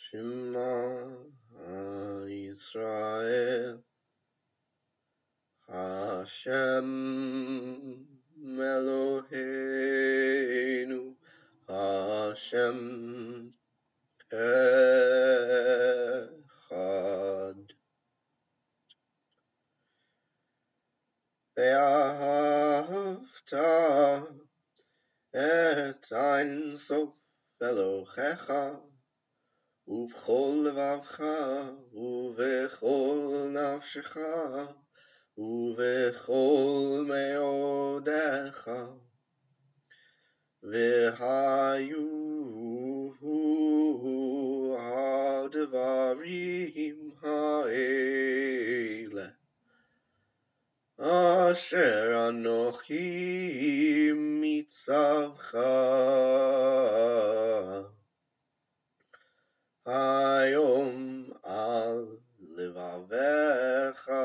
Shema Yisrael Hashem Eloheinu Hashem Echad Vahafta et Ein Sof Elohecha ובכל לבבך ובכל נפשך ובכל מאודך והיו הדברים האלה אשר אנוכי מצווך היום על לבביך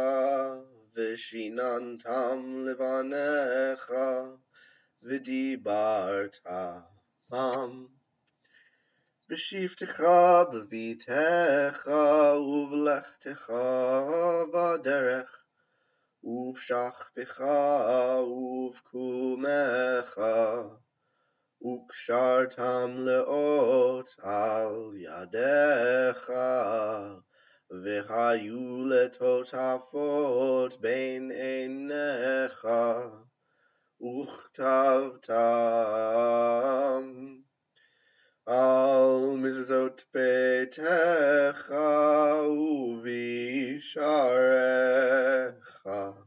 ושיננתם לבניך ודיברת בם בשבתך בביתך ובלכתך בדרך ובשכבך ובקומך וקשרתם לאות על ידיך והיו לטוטפות בין עיניך וכתבתם על מזוזות ביתך ובשעריך